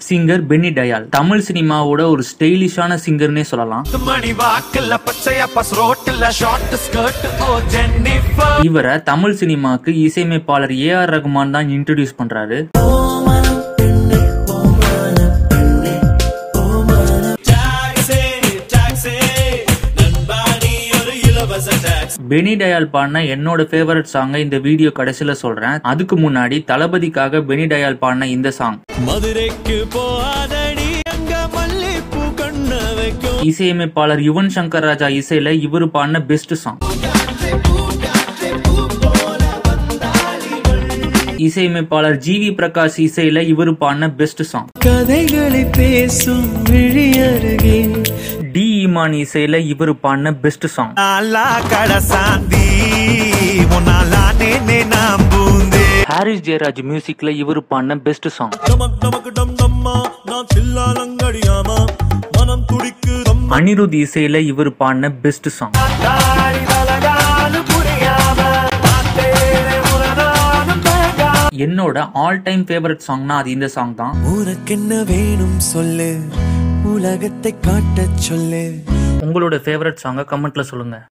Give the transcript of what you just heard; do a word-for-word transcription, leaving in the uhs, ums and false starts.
Singer Penney டயால். Tamil சினிமாவோட ஒரு ஸ்டைலிஷான சிங்கர்னே சொல்லலாம். இவரை தமிழ் சினிமாக்கு இசையமைப்பாளர் ஏ ஆர் ரகுமான் தான் இன்ட்ரோடியூஸ் பண்றாரு. பெனி டயால் பாடின என்னோட ஃபேவரட் சாங்கை இந்த வீடியோ கடைசியில சொல்றேன். அதுக்கு முன்னாடி தளபதிக்காக பெனி டயால் பாடின இந்த சாங். இசையமைப்பாளர் யுவன் சங்கர் ராஜா இசையில இவரு பாடின பெஸ்ட் சாங். இசையமைப்பாளர் ஜி வி பிரகாஷ் இசையில இவரு பாடின பெஸ்ட் சாங். கதைகளை பேசும் விழியருகே டி இமான் இசையில இவரு பாடின பெஸ்ட் சாங். ஹாரிஸ் ஜெயராஜ் மியூசிக்ல இவரு பாடின பெஸ்ட் சாங். அனிருத் இசையில இவரு பாடின பெஸ்ட் சாங். என்னோட ஆல் டைம் ஃபேவரட் சாங்னா அது இந்த சாங் தான். உனக்கு என்ன வேணும் சொல்லு, உலகத்தை காட்ட சொல்லு. உங்களோட ஃபேவரட் சாங்க கமெண்ட்ல சொல்லுங்க.